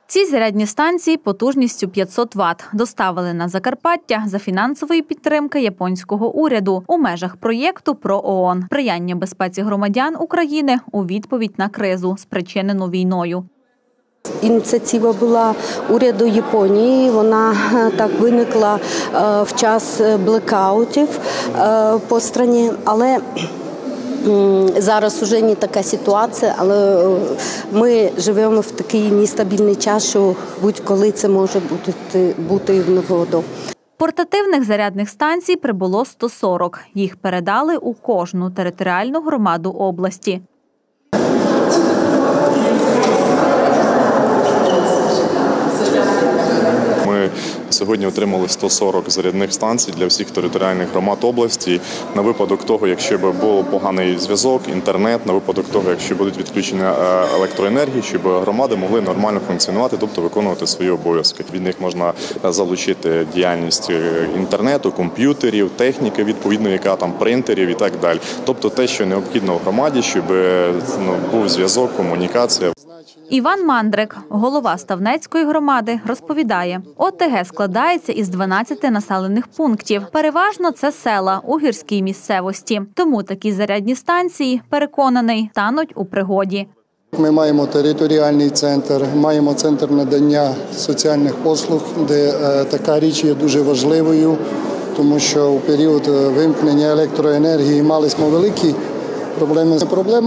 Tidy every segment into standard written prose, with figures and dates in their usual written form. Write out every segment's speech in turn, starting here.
Ці зарядні станції потужністю 500 Вт доставили на Закарпаття за фінансової підтримки японського уряду у межах проєкту про ООН «Сприяння безпеці громадян України у відповідь на кризу, спричинену війною». Ініціатива була уряду Японії, вона так виникла в час блекаутів по країні, але зараз вже не така ситуація, але ми живемо в такий нестабільний час, що будь-коли це може бути в негоду. Портативних зарядних станцій прибуло 140. Їх передали у кожну територіальну громаду області. Ми сьогодні отримали 140 зарядних станцій для всіх територіальних громад області на випадок того, якщо б був поганий зв'язок, інтернет, на випадок того, якщо будуть відключення електроенергії, щоб громади могли нормально функціонувати, тобто виконувати свої обов'язки. Від них можна залучити діяльність інтернету, комп'ютерів, техніки відповідно, яка там принтерів і так далі. Тобто те, що необхідно в громаді, щоб був зв'язок, комунікація. Іван Мандрик, голова Ставнецької громади, розповідає, ОТГ складається із 12 населених пунктів. Переважно це села у гірській місцевості. Тому такі зарядні станції, переконаний, стануть у пригоді. Ми маємо територіальний центр, маємо центр надання соціальних послуг, де така річ є дуже важливою, тому що у період вимкнення електроенергії мали ми великі проблеми.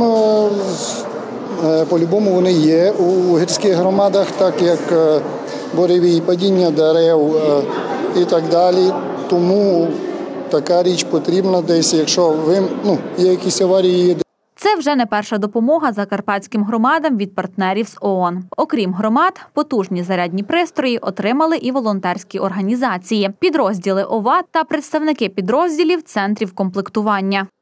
По-любому вони є у гірських громадах, так як буревій, падіння дерев і так далі. Тому така річ потрібна десь, якщо є якісь аварії. Це вже не перша допомога закарпатським громадам від партнерів з ООН. Окрім громад, потужні зарядні пристрої отримали і волонтерські організації, підрозділи ОВА та представники підрозділів центрів комплектування.